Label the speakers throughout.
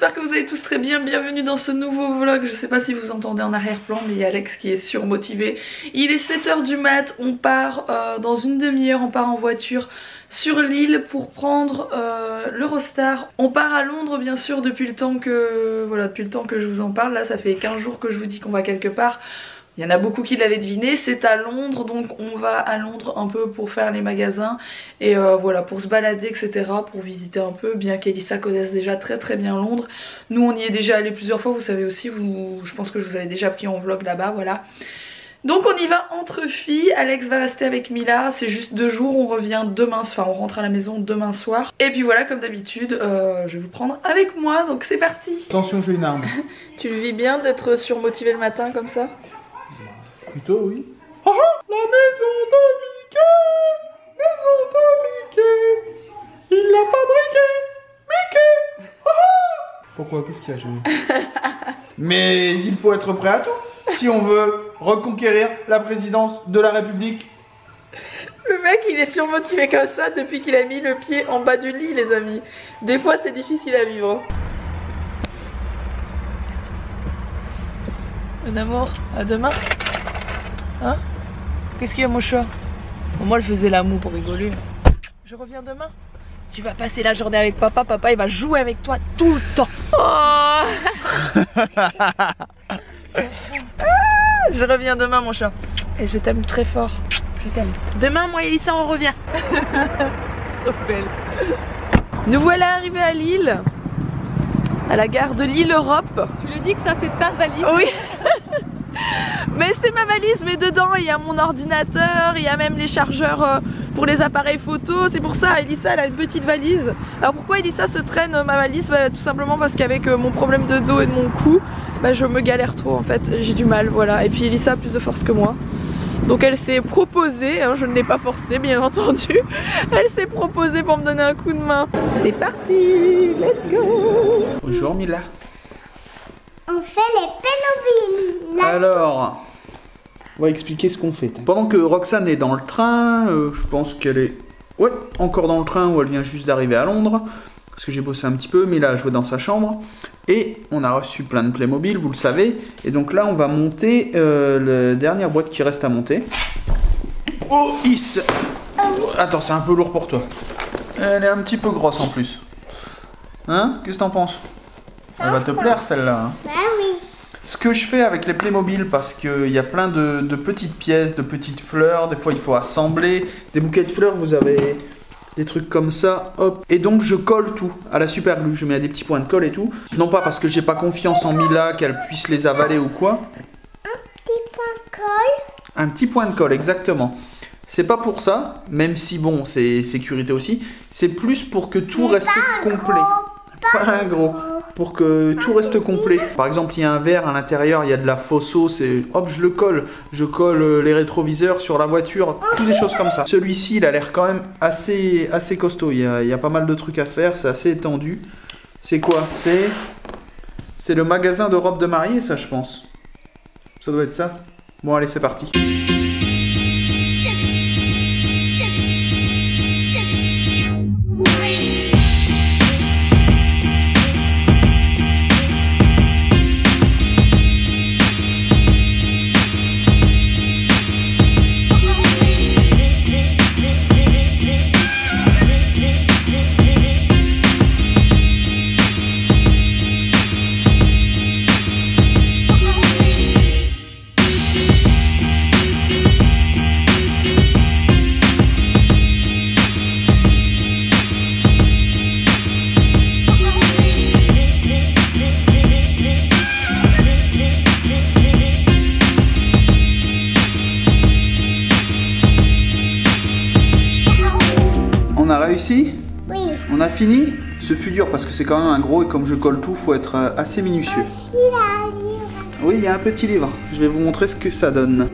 Speaker 1: j'espère que vous allez tous très bien. Bienvenue dans ce nouveau vlog. Je sais pas si vous entendez en arrière-plan, mais il y a Alex qui est surmotivé. Il est 7 h du mat, on part dans une demi-heure, on part en voiture sur l'île pour prendre l'Eurostar. On part à Londres bien sûr depuis le temps que je vous en parle. Là ça fait 15 jours que je vous dis qu'on va quelque part. Il y en a beaucoup qui l'avaient deviné, c'est à Londres, donc on va à Londres un peu pour faire les magasins et voilà, pour se balader etc, pour visiter un peu, bien qu'Elissa connaisse déjà très bien Londres. Nous on y est déjà allé plusieurs fois, vous savez aussi, je pense que je vous avais déjà pris en vlog là-bas, voilà. Donc on y va entre filles, Alex va rester avec Mila, c'est juste 2 jours, on revient demain, enfin on rentre à la maison demain soir. Et puis voilà, comme d'habitude, je vais vous prendre avec moi, donc c'est parti.
Speaker 2: Attention, j'ai une arme.
Speaker 1: Tu le vis bien d'être surmotivé le matin comme ça?
Speaker 2: Plutôt oui. Oh, la maison de Mickey, il l'a fabriquée, Mickey. Oh, pourquoi? Qu'est-ce qu'il y a, Julie? Mais il faut être prêt à tout si on veut reconquérir la présidence de la République.
Speaker 1: Le mec il est surmotivé comme ça depuis qu'il a mis le pied en bas du lit les amis. Des fois c'est difficile à vivre. Mon amour, à demain. Hein? Qu'est-ce qu'il y a mon chat? Bon, moi elle faisait la moue pour rigoler. Je reviens demain. Tu vas passer la journée avec papa, papa il va jouer avec toi tout le temps. Oh je reviens demain mon chat. Et je t'aime très fort. Je t'aime. Demain moi et Elissa on revient. Trop belle. Nous voilà arrivés à Lille. À la gare de Lille Europe.
Speaker 3: Tu lui dis que ça c'est ta valise?
Speaker 1: Oui. Mais c'est ma valise, mais dedans il y a mon ordinateur, il y a même les chargeurs pour les appareils photo. C'est pour ça Elissa elle a une petite valise. Alors pourquoi Elissa se traîne ma valise? Tout simplement parce qu'avec mon problème de dos et de mon cou, je me galère trop en fait, j'ai du mal, voilà. Et puis Elissa a plus de force que moi. Donc elle s'est proposée, hein, je ne l'ai pas forcée bien entendu. Elle s'est proposée pour me donner un coup de main. C'est parti, let's go.
Speaker 2: Bonjour Mila.
Speaker 4: On fait les Playmobil.
Speaker 2: Alors, on va expliquer ce qu'on fait. Pendant que Roxane est dans le train, je pense qu'elle est encore dans le train ou elle vient juste d'arriver à Londres. Parce que j'ai bossé un petit peu, Mila a joué dans sa chambre. Et on a reçu plein de Playmobil, vous le savez. Et donc là, on va monter la dernière boîte qui reste à monter. Oh, Is. Attends, c'est un peu lourd pour toi. Elle est un petit peu grosse en plus. Hein? Qu'est-ce que t'en penses? Elle va te plaire celle-là. Hein?
Speaker 4: Bah oui.
Speaker 2: Ce que je fais avec les Playmobil, parce qu'il y a plein de petites pièces, de petites fleurs. Des fois, il faut assembler. Des bouquets de fleurs, vous avez des trucs comme ça. Hop. Et donc, je colle tout à la super glue. Je mets des petits points de colle et tout. Non pas parce que j'ai pas confiance en Mila, qu'elle puisse les avaler ou quoi.
Speaker 4: Un petit point de colle.
Speaker 2: Un petit point de colle, exactement. C'est pas pour ça, même si bon, c'est sécurité aussi. C'est plus pour que tout reste complet. Pas un gros. Pour que tout reste complet. Par exemple, il y a un verre à l'intérieur, il y a de la photo, c'est hop, je le colle. Je colle les rétroviseurs sur la voiture, toutes des choses comme ça. Celui-ci, il a l'air quand même assez costaud. Il y a pas mal de trucs à faire, c'est assez étendu. C'est quoi? C'est le magasin de robes de mariée, ça, je pense. Ça doit être ça. Bon, allez, c'est parti. On a réussi?
Speaker 4: Oui.
Speaker 2: On a fini? Ce fut dur parce que c'est quand même un gros et comme je colle tout, faut être assez minutieux. Oui, il y a un petit livre. Je vais vous montrer ce que ça donne.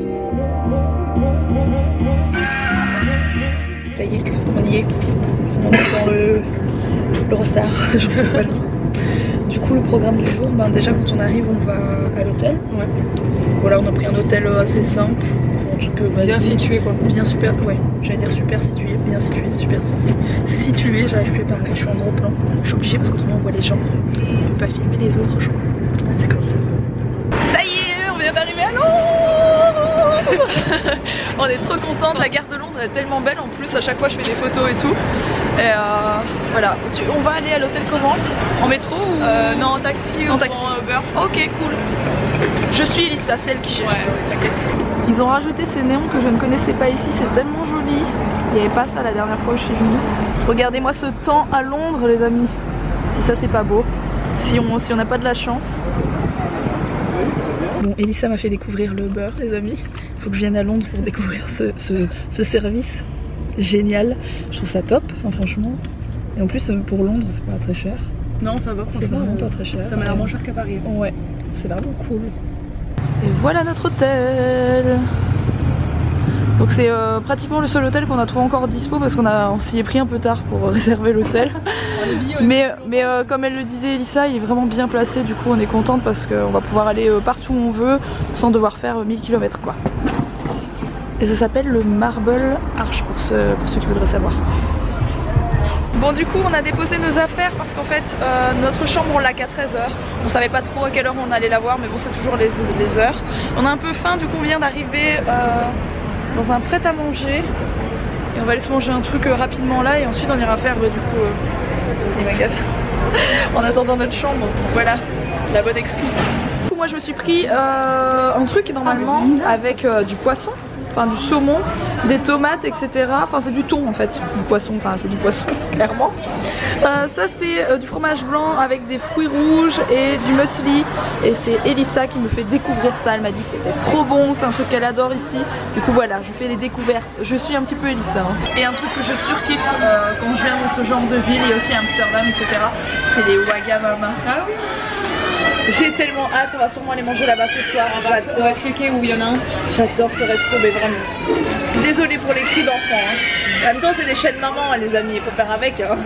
Speaker 1: Ça y est, on y est. On est dans l'Eurostar. Je retrouve pas le nom. Du coup, le programme du jour, déjà quand on arrive, on va à l'hôtel. Ouais. Voilà, on a pris un hôtel assez simple.
Speaker 3: bien situé quoi.
Speaker 1: Bien super, ouais, j'allais dire super situé, bien situé, super situé. Situé, j'arrive plus à parler, je suis en gros plan. Je suis obligée parce qu'autrement on voit les gens. Je peux pas filmer les autres gens. C'est comme ça. Ça y est, on vient d'arriver à Londres. On est trop contente, la gare de Londres est tellement belle en plus, à chaque fois je fais des photos et tout. Et voilà, on va aller à l'hôtel comment? En métro ou...
Speaker 3: Non, en taxi.
Speaker 1: En taxi.
Speaker 3: En Uber.
Speaker 1: Ok, cool. Je suis Elissa, celle qui gère.
Speaker 3: Ouais, t'inquiète.
Speaker 1: Ils ont rajouté ces néons que je ne connaissais pas ici, c'est tellement joli. Il n'y avait pas ça la dernière fois où je suis venue. Regardez-moi ce temps à Londres les amis. Si ça c'est pas beau, si on n'a pas de la chance. Bon, Elissa m'a fait découvrir le beurre les amis. Faut que je vienne à Londres pour découvrir ce service. Génial, je trouve ça top, enfin, franchement. Et en plus pour Londres c'est pas très cher.
Speaker 3: Non, ça va,
Speaker 1: C'est vraiment pas très cher.
Speaker 3: Ça m'a l'air moins cher qu'à Paris.
Speaker 1: Ouais, c'est vraiment cool. Et voilà notre hôtel. Donc c'est pratiquement le seul hôtel qu'on a trouvé encore dispo parce on s'y est pris un peu tard pour réserver l'hôtel. Mais comme elle le disait Elissa, il est vraiment bien placé, du coup on est contente parce qu'on va pouvoir aller partout où on veut sans devoir faire 1000 km quoi. Et ça s'appelle le Marble Arch pour ceux qui voudraient savoir. Bon du coup on a déposé nos affaires parce qu'en fait notre chambre on l'a qu'à 13h. On savait pas trop à quelle heure on allait la voir mais bon c'est toujours les heures. On a un peu faim, du coup on vient d'arriver dans un prêt à manger. Et on va aller se manger un truc rapidement là et ensuite on ira faire du coup les magasins en attendant notre chambre. Voilà la bonne excuse. Du coup moi je me suis pris un truc normalement avec du poisson. Enfin du saumon, des tomates, etc. Enfin c'est du thon en fait, du poisson, enfin c'est du poisson clairement. Ça c'est du fromage blanc avec des fruits rouges et du muesli. Et c'est Elissa qui me fait découvrir ça, elle m'a dit que c'était trop bon, c'est un truc qu'elle adore ici. Du coup voilà, je fais des découvertes, je suis un petit peu Elissa. Hein. Et un truc que je surkiffe quand je viens dans ce genre de ville, et aussi à Amsterdam, etc. c'est les wagamama. Ah oui. J'ai tellement hâte, on va sûrement aller manger là-bas ce soir.
Speaker 3: On va checker où il y en a un.
Speaker 1: J'adore ce resto, mais vraiment. Désolée pour les cris d'enfants. Hein. En même temps, c'est des chaînes maman, les amis, il faut faire avec. Hein.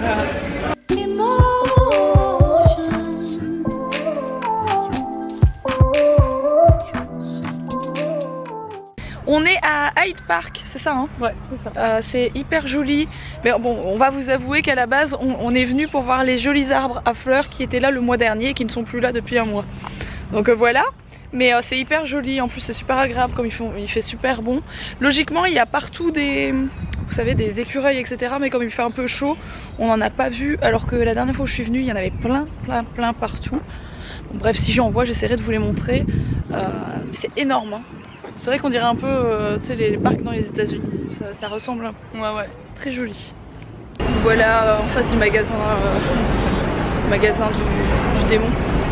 Speaker 1: On est à Hyde Park, c'est ça hein?
Speaker 3: Ouais, c'est ça.
Speaker 1: C'est hyper joli. Mais bon, on va vous avouer qu'à la base, on est venu pour voir les jolis arbres à fleurs qui étaient là le mois dernier et qui ne sont plus là depuis un mois. Donc voilà. Mais c'est hyper joli, en plus c'est super agréable comme il fait super bon. Logiquement il y a partout des, vous savez, des écureuils etc. Mais comme il fait un peu chaud, on n'en a pas vu. Alors que la dernière fois où je suis venue, il y en avait plein partout. Bon, bref, si j'en vois, j'essaierai de vous les montrer. C'est énorme hein. C'est vrai qu'on dirait un peu tu sais, les parcs dans les États-Unis. Ça ressemble un peu. Ouais, c'est très joli. Voilà en face du magasin, du démon.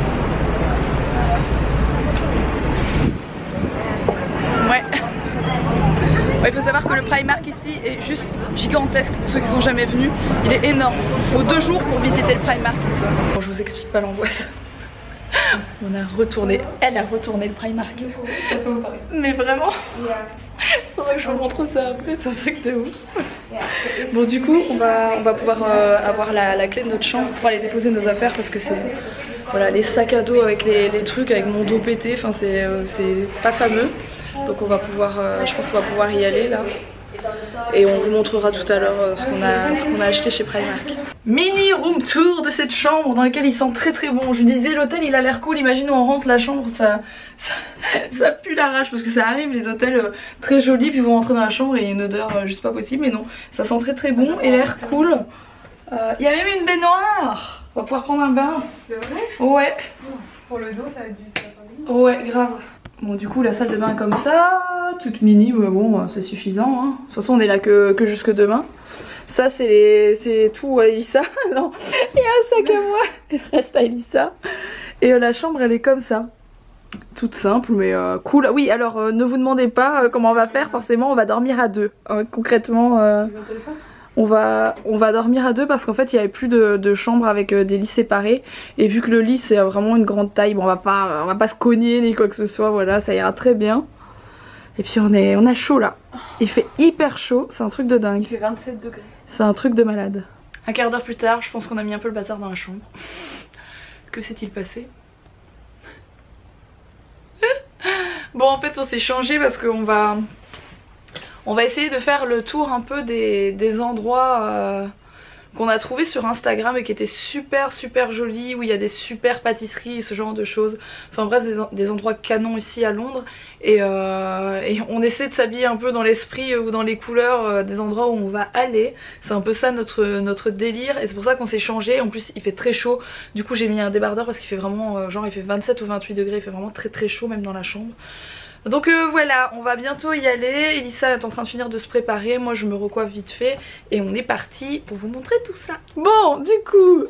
Speaker 1: Ouais. Il faut savoir que le Primark ici est juste gigantesque pour ceux qui sont jamais venus. Il est énorme. Il faut 2 jours pour visiter le Primark ici. Bon, je vous explique pas l'angoisse. On a retourné, elle a retourné le Primark. Mais vraiment, faudrait que je vous montre ça après, c'est un truc de ouf. Bon du coup, on va pouvoir avoir la clé de notre chambre pour aller déposer nos affaires parce que c'est voilà, les sacs à dos avec les trucs, avec mon dos pété, enfin c'est pas fameux. Donc on va pouvoir, je pense qu'on va pouvoir y aller là. Et on vous montrera tout à l'heure ce qu'on a acheté chez Primark. Mini room tour de cette chambre dans laquelle il sent très bon. Je vous disais l'hôtel il a l'air cool, imagine on rentre la chambre, ça pue l'arrache parce que ça arrive les hôtels très jolis puis vous rentrez dans la chambre et il y a une odeur juste pas possible. Mais non, ça sent très bon et l'air cool. Il y a même une baignoire, on va pouvoir prendre un bain.
Speaker 3: C'est vrai?
Speaker 1: Ouais.
Speaker 3: Pour le dos ça a dû se faire.
Speaker 1: Ouais grave. Bon du coup la salle de bain comme ça, toute mini, mais bon c'est suffisant hein. De toute façon on est là que jusque demain. Ça c'est tout à Elissa. Non, il y a un sac à moi, il reste à Elissa. Et la chambre elle est comme ça. Toute simple mais cool. Oui alors ne vous demandez pas comment on va faire, forcément on va dormir à 2 hein, concrètement. On va dormir à 2 parce qu'en fait il n'y avait plus de chambre avec des lits séparés. Et vu que le lit c'est vraiment une grande taille, bon, on va pas se cogner ni quoi que ce soit, voilà, ça ira très bien. Et puis on a chaud là. Il fait hyper chaud, c'est un truc de dingue.
Speaker 3: Il fait 27 degrés.
Speaker 1: C'est un truc de malade. Un quart d'heure plus tard, je pense qu'on a mis un peu le bazar dans la chambre. Que s'est-il passé? Bon en fait on s'est changé parce qu'on va On va essayer de faire le tour un peu des endroits qu'on a trouvé sur Instagram et qui étaient super jolis, où il y a des super pâtisseries, ce genre de choses. Enfin bref, des endroits canons ici à Londres. Et on essaie de s'habiller un peu dans l'esprit ou dans les couleurs des endroits où on va aller. C'est un peu ça notre délire, et c'est pour ça qu'on s'est changé. En plus il fait très chaud, du coup j'ai mis un débardeur parce qu'il fait vraiment genre il fait 27 ou 28 degrés, il fait vraiment très chaud même dans la chambre. Donc voilà, on va bientôt y aller. Elissa est en train de finir de se préparer, moi je me recoiffe vite fait et on est parti pour vous montrer tout ça. Bon, du coup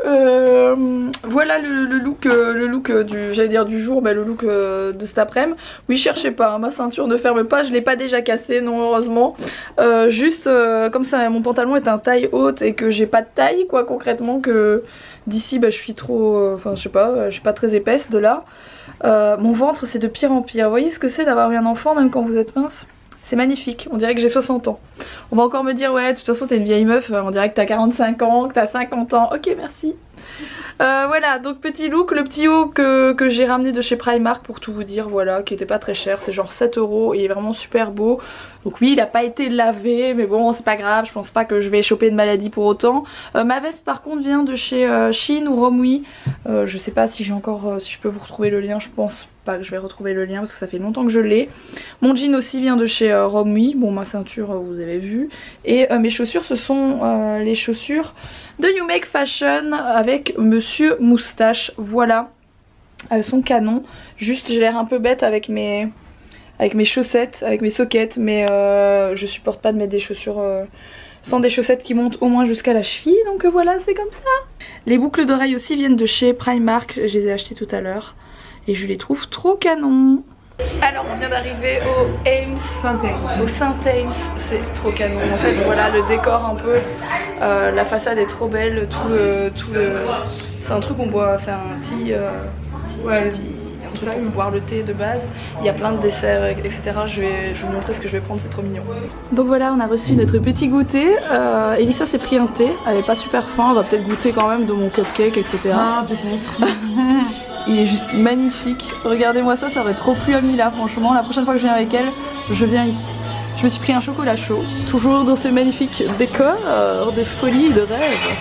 Speaker 1: voilà le look du, j'allais dire du jour, mais le look de cet après-midi. Oui, cherchez pas, hein, ma ceinture ne ferme pas, je l'ai pas déjà cassée, non heureusement. Juste comme ça mon pantalon est un taille haute et que j'ai pas de taille quoi concrètement, que d'ici bah, je suis trop, enfin je sais pas, je suis pas très épaisse de là. Mon ventre c'est de pire en pire. Vous voyez ce que c'est d'avoir eu un enfant même quand vous êtes mince? C'est magnifique, on dirait que j'ai 60 ans. On va encore me dire ouais de toute façon t'es une vieille meuf, on dirait que t'as 45 ans, que t'as 50 ans. Ok merci. Voilà, donc petit look, le petit haut que j'ai ramené de chez Primark pour tout vous dire, voilà, qui était pas très cher, c'est genre 7 €, il est vraiment super beau. Donc oui, il a pas été lavé, mais bon c'est pas grave, je pense pas que je vais choper de maladie pour autant. Ma veste par contre vient de chez Shein ou Romwe, je sais pas si j'ai encore, si je peux vous retrouver le lien, je pense pas que je vais retrouver le lien parce que ça fait longtemps que je l'ai. Mon jean aussi vient de chez Romwe, bon ma ceinture vous avez vu, et mes chaussures ce sont les chaussures de You Make Fashion avec Monsieur Moustache, voilà, elles sont canon. Juste j'ai l'air un peu bête avec mes chaussettes, avec mes sockets, mais je supporte pas de mettre des chaussures sans des chaussettes qui montent au moins jusqu'à la cheville, donc voilà c'est comme ça. Les boucles d'oreilles aussi viennent de chez Primark, je les ai achetées tout à l'heure et je les trouve trop canon. Alors on vient d'arriver au Saint-Ames. Au Saint-Ames, c'est trop canon. En fait voilà le décor un peu, la façade est trop belle, tout le c'est un truc qu'on boit, c'est un tea, un truc pour boire le thé de base. Il y a plein de desserts etc. Je vais vous montrer ce que je vais prendre, c'est trop mignon. Donc voilà, on a reçu notre petit goûter. Elissa s'est pris un thé, elle est pas super faim, on va peut-être goûter quand même de mon cupcake etc. Ah peut-être. Il est juste magnifique. Regardez-moi ça, ça aurait trop plu à Mila franchement. La prochaine fois que je viens avec elle, je viens ici. Je me suis pris un chocolat chaud, toujours dans ce magnifique décor de folie et de rêve.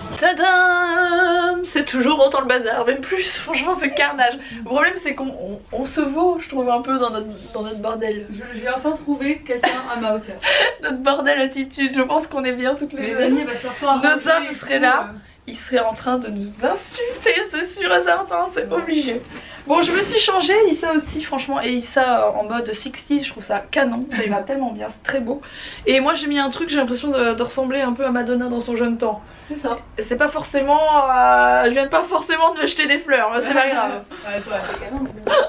Speaker 1: Tadam! C'est toujours autant le bazar, même plus, franchement c'est carnage. Le problème c'est qu'on se vaut, je trouve, un peu dans notre bordel.
Speaker 3: J'ai enfin trouvé quelqu'un à ma hauteur.
Speaker 1: Notre bordel attitude, je pense qu'on est bien toutes les deux.
Speaker 3: Les amis, bah, surtout à
Speaker 1: nos hommes seraient là. Il serait en train de nous insulter, c'est sûr et certain, c'est obligé. Bon, je me suis changée, Elissa aussi, franchement, Elissa en mode 60s, je trouve ça canon, ça lui va tellement bien, c'est très beau. Et moi j'ai mis un truc, j'ai l'impression de ressembler un peu à Madonna dans son jeune temps.
Speaker 3: C'est ça.
Speaker 1: C'est pas forcément, je viens pas forcément de me jeter des fleurs, mais c'est pas grave.
Speaker 3: Ouais, toi, c'est canon.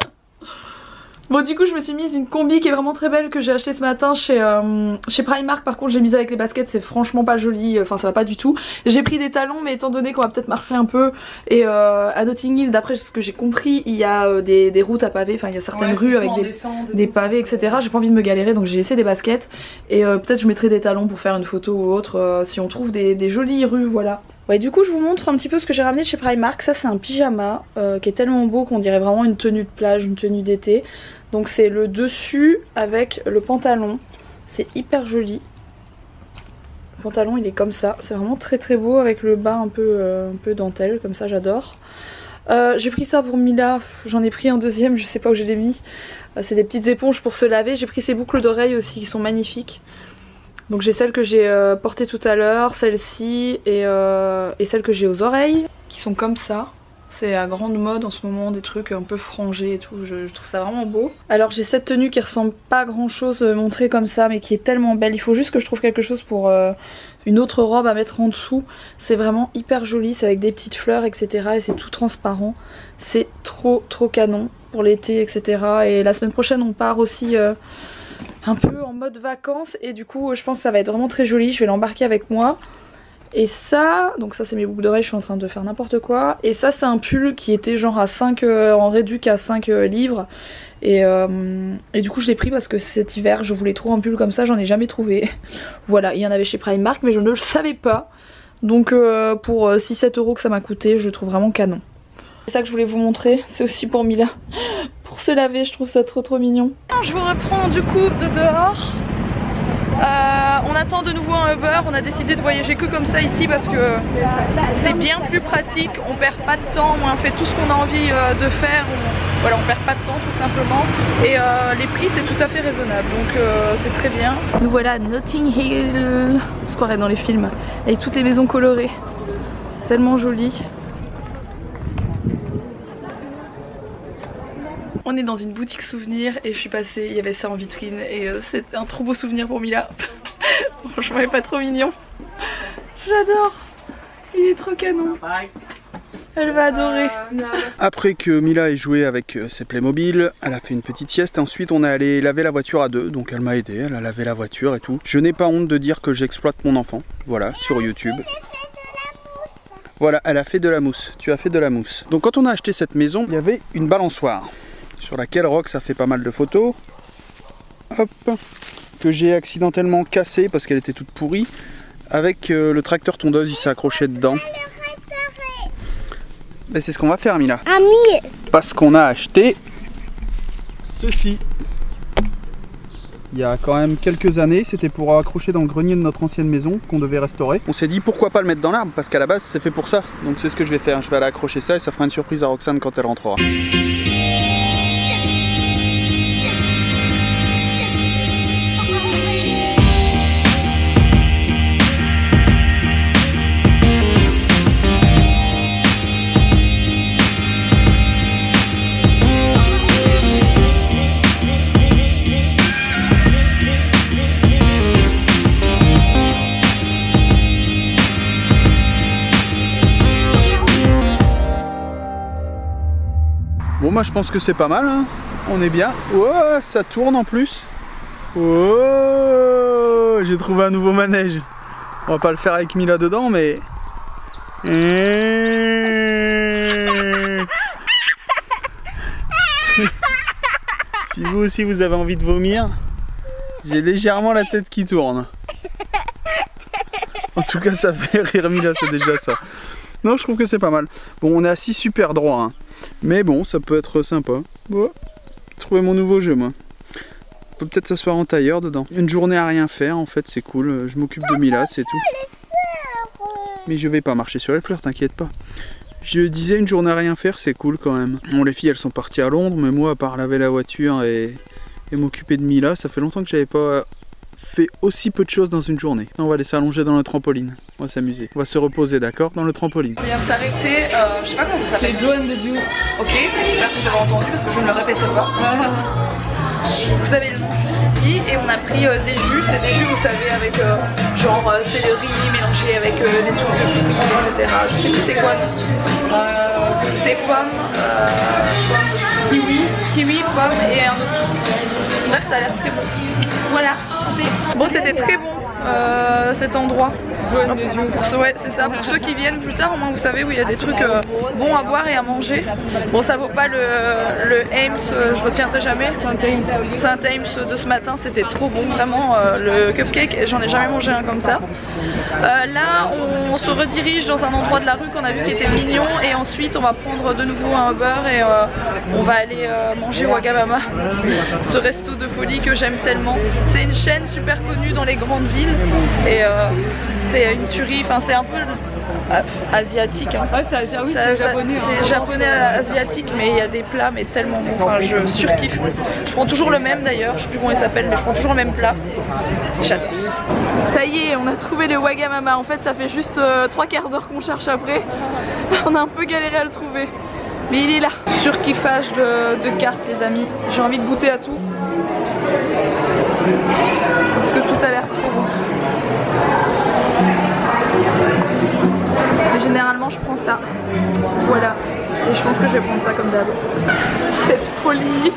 Speaker 1: Bon du coup je me suis mise une combi qui est vraiment très belle que j'ai acheté ce matin chez Primark. Par contre j'ai mis avec les baskets, c'est franchement pas joli, enfin ça va pas du tout. J'ai pris des talons mais étant donné qu'on va peut-être marcher un peu et à Notting Hill d'après ce que j'ai compris il y a des routes à pavés, enfin il y a certaines rues avec des pavés etc. J'ai pas envie de me galérer donc j'ai laissé des baskets et peut-être je mettrai des talons pour faire une photo ou autre si on trouve des jolies rues, voilà. Ouais, du coup je vous montre un petit peu ce que j'ai ramené de chez Primark. Ça c'est un pyjama qui est tellement beau qu'on dirait vraiment une tenue de plage, une tenue d'été. Donc c'est le dessus avec le pantalon, c'est hyper joli. Le pantalon il est comme ça, c'est vraiment très beau avec le bas un peu dentelle, comme ça j'adore. J'ai pris ça pour Mila, j'en ai pris un deuxième, je sais pas où je l'ai mis. C'est des petites éponges pour se laver, j'ai pris ces boucles d'oreilles aussi qui sont magnifiques. Donc j'ai celle que j'ai portée tout à l'heure, celle-ci et celle que j'ai aux oreilles, qui sont comme ça. C'est la grande mode en ce moment, des trucs un peu frangés et tout, je trouve ça vraiment beau. Alors j'ai cette tenue qui ressemble pas à grand chose montrée comme ça, mais qui est tellement belle. Il faut juste que je trouve quelque chose pour une autre robe à mettre en dessous. C'est vraiment hyper joli, c'est avec des petites fleurs etc. et c'est tout transparent. C'est trop canon pour l'été etc. Et la semaine prochaine on part aussi un peu en mode vacances et du coup je pense que ça va être vraiment très joli, je vais l'embarquer avec moi. Et ça, donc ça c'est mes boucles d'oreilles, je suis en train de faire n'importe quoi. Et ça c'est un pull qui était genre à 5, en réduc à 5 livres. Et du coup je l'ai pris parce que cet hiver je voulais trop un pull comme ça, j'en ai jamais trouvé. Voilà, il y en avait chez Primark mais je ne le savais pas. Donc pour 6-7 € que ça m'a coûté, je le trouve vraiment canon. C'est ça que je voulais vous montrer, c'est aussi pour Mila. Pour se laver, je trouve ça trop mignon. Je vous reprends du coup de dehors. on attend de nouveau un Uber. On a décidé de voyager que comme ça ici parce que c'est bien plus pratique. On perd pas de temps, on fait tout ce qu'on a envie de faire. Voilà, on perd pas de temps tout simplement. Et les prix c'est tout à fait raisonnable, donc c'est très bien. Nous voilà à Notting Hill. On se croirait dans les films, avec toutes les maisons colorées. C'est tellement joli. On est dans une boutique souvenir et je suis passée, il y avait ça en vitrine et c'est un trop beau souvenir pour Mila. Franchement il est pas trop mignon. J'adore. Il est trop canon. Elle va adorer.
Speaker 2: Après que Mila ait joué avec ses Playmobil, elle a fait une petite sieste et ensuite on est allé laver la voiture à deux. Donc elle m'a aidé, elle a lavé la voiture et tout. Je n'ai pas honte de dire que j'exploite mon enfant, voilà, sur YouTube. Voilà, elle a fait de la mousse, tu as fait de la mousse. Donc quand on a acheté cette maison, il y avait une balançoire sur laquelle Rox a fait pas mal de photos. Hop, que j'ai accidentellement cassée parce qu'elle était toute pourrie. Avec le tracteur tondeuse, il s'est accroché dedans. Mais c'est ce qu'on va faire, Mila. Parce qu'on a acheté ceci. Il y a quand même quelques années, c'était pour accrocher dans le grenier de notre ancienne maison qu'on devait restaurer. On s'est dit pourquoi pas le mettre dans l'arbre parce qu'à la base c'est fait pour ça. Donc c'est ce que je vais faire, je vais aller accrocher ça et ça fera une surprise à Roxane quand elle rentrera. Bon, moi je pense que c'est pas mal, hein. On est bien. Oh, ça tourne en plus. Oh, j'ai trouvé un nouveau manège. On va pas le faire avec Mila dedans, mais... Si vous aussi vous avez envie de vomir, j'ai légèrement la tête qui tourne. En tout cas ça fait rire Mila, c'est déjà ça. Non, je trouve que c'est pas mal. Bon, on est assis super droit, hein. Mais bon, ça peut être sympa. Oh, trouver mon nouveau jeu, moi. On peut peut-être s'asseoir en tailleur dedans. Une journée à rien faire, en fait, c'est cool. Je m'occupe de Mila, c'est tout. Mais je vais pas marcher sur les fleurs, t'inquiète pas. Je disais une journée à rien faire, c'est cool quand même. Bon, les filles, elles sont parties à Londres, mais moi, à part laver la voiture et m'occuper de Mila, ça fait longtemps que j'avais pas fait aussi peu de choses dans une journée. On va aller s'allonger dans le trampoline. On va s'amuser. On va se reposer, d'accord, dans le trampoline.
Speaker 1: On vient de s'arrêter, je sais pas comment ça s'appelle.
Speaker 3: C'est Joe and the Juice.
Speaker 1: Ok, j'espère que vous avez entendu parce que je ne le répéterai pas. Vous avez le nom juste ici et on a pris des jus. C'est des jus, vous savez, avec genre céleri mélangé avec des trucs de fruits, etc. Je sais plus c'est quoi. C'est pomme, kiwi, pomme et un autre truc. Bref, ça a l'air très bon. Voilà, bon, c'était très bon cet endroit. Ouais, c'est ça. Pour ceux qui viennent plus tard, au moins vous savez où il y a des trucs bons à boire et à manger. Bon, ça vaut pas le Ames, je retiendrai jamais. Saint-Ames de ce matin, c'était trop bon, vraiment. Le cupcake, j'en ai jamais mangé un comme ça. Là, on se redirige dans un endroit de la rue qu'on a vu qui était mignon et ensuite on va prendre de nouveau un Uber et on va aller manger Wagamama, ce resto de folie que j'aime tellement. C'est une chaîne super connue dans les grandes villes et c'est une tuerie, enfin c'est un peu asiatique, hein.
Speaker 3: Ouais, c'est japonais.
Speaker 1: C'est japonais asiatique, mais il y a des plats mais tellement bons, enfin je surkiffe. Je prends toujours le même d'ailleurs, je sais plus comment il s'appelle, mais je prends toujours le même plat. J'adore. Ça y est, on a trouvé le Wagamama. En fait ça fait juste 3 quarts d'heure qu'on cherche après. On a un peu galéré à le trouver, mais il est là. Surkiffage de cartes les amis, j'ai envie de goûter à tout parce que tout a l'air trop bon. Et généralement je prends ça, voilà, et je pense que je vais prendre ça comme d'hab. Cette folie.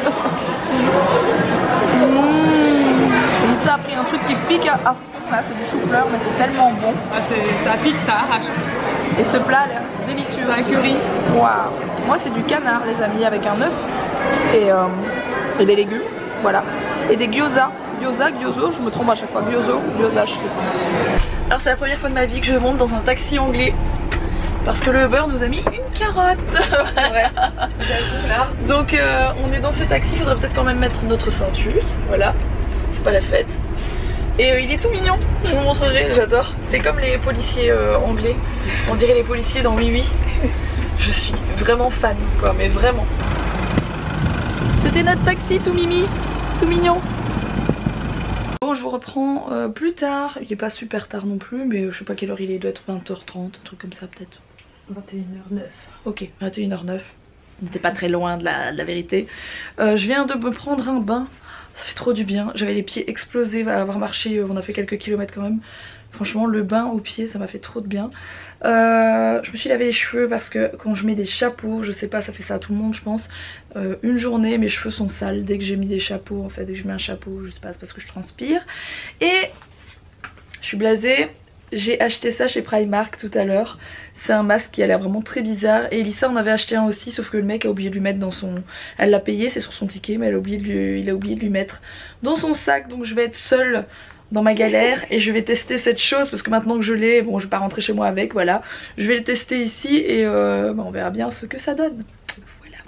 Speaker 1: Et ça a pris un truc qui pique à fond, là c'est du chou-fleur mais c'est tellement bon.
Speaker 3: Ah, ça pique, ça arrache.
Speaker 1: Et ce plat a l'air délicieux.
Speaker 3: C'est un curry.
Speaker 1: Waouh. Moi c'est du canard les amis avec un œuf et des légumes, voilà. Et des gyoza. Gyozo, je me trompe à chaque fois. Gyoza, je sais pas. Alors c'est la première fois de ma vie que je monte dans un taxi anglais parce que le Uber nous a mis une carotte.
Speaker 3: Ouais.
Speaker 1: Donc on est dans ce taxi, il faudrait peut-être quand même mettre notre ceinture. Voilà, c'est pas la fête. Et il est tout mignon, je vous montrerai, j'adore. C'est comme les policiers anglais, on dirait les policiers dans Oui Oui. Je suis vraiment fan quoi, mais vraiment. C'était notre taxi tout mimi, tout mignon. Bon, je vous reprends plus tard, il est pas super tard non plus, mais je sais pas quelle heure il est, il doit être 20h30, un truc comme ça peut-être.
Speaker 3: 21h09.
Speaker 1: Ok, 21h09, on n'était pas très loin de la vérité. Je viens de me prendre un bain, ça fait trop du bien, j'avais les pieds explosés à avoir marché, on a fait quelques kilomètres quand même. Franchement le bain aux pieds ça m'a fait trop de bien. Je me suis lavé les cheveux parce que quand je mets des chapeaux, je sais pas, ça fait ça à tout le monde je pense, une journée mes cheveux sont sales dès que j'ai mis des chapeaux en fait, dès que je mets un chapeau, je sais pas, c'est parce que je transpire. Et je suis blasée, j'ai acheté ça chez Primark tout à l'heure, c'est un masque qui a l'air vraiment très bizarre et Elissa en avait acheté un aussi sauf que le mec a oublié de lui mettre dans son... Elle l'a payé, c'est sur son ticket mais il a oublié de lui mettre dans son sac, donc je vais être seule dans ma galère et je vais tester cette chose parce que maintenant que je l'ai, bon je vais pas rentrer chez moi avec, voilà. Je vais le tester ici et bah, on verra bien ce que ça donne. Voilà.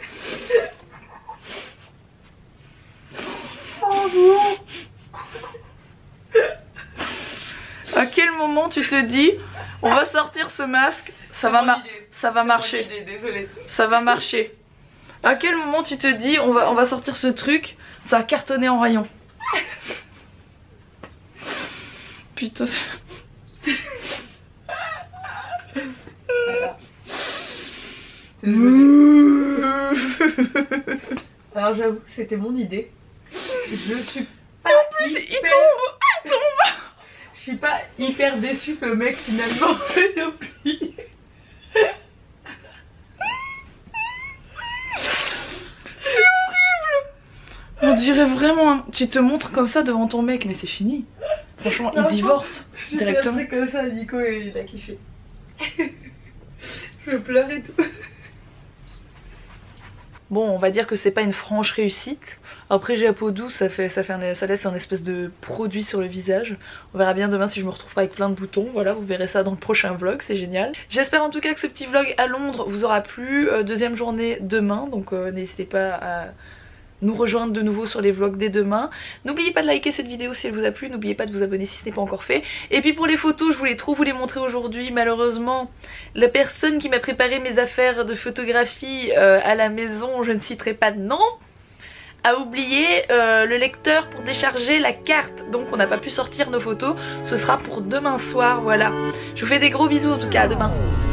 Speaker 1: Oh non. À quel moment tu te dis on va sortir ce masque, ça va marcher.
Speaker 3: Désolée.
Speaker 1: Ça va marcher. À quel moment tu te dis on va sortir ce truc, ça va cartonner en rayon. Putain.
Speaker 3: Voilà. Alors j'avoue que c'était mon idée. Je suis pas.
Speaker 1: En plus il tombe.
Speaker 3: Je suis pas hyper déçue que le mec finalement ait oublié.
Speaker 1: On dirait vraiment, tu te montres comme ça devant ton mec mais c'est fini. Franchement il divorce directement.
Speaker 3: J'ai fait un truc comme ça, Nico il a kiffé. Je pleure et tout.
Speaker 1: Bon on va dire que c'est pas une franche réussite. Après j'ai la peau douce, ça laisse un espèce de produit sur le visage. On verra bien demain si je me retrouve pas avec plein de boutons. Voilà, vous verrez ça dans le prochain vlog, c'est génial. J'espère en tout cas que ce petit vlog à Londres vous aura plu. Deuxième journée demain, donc n'hésitez pas à nous rejoindre de nouveau sur les vlogs dès demain. N'oubliez pas de liker cette vidéo si elle vous a plu, n'oubliez pas de vous abonner si ce n'est pas encore fait. Et puis pour les photos, je voulais trop vous les montrer aujourd'hui. Malheureusement, la personne qui m'a préparé mes affaires de photographie à la maison, je ne citerai pas de nom, a oublié le lecteur pour décharger la carte. Donc on n'a pas pu sortir nos photos, ce sera pour demain soir, voilà. Je vous fais des gros bisous en tout cas, à demain.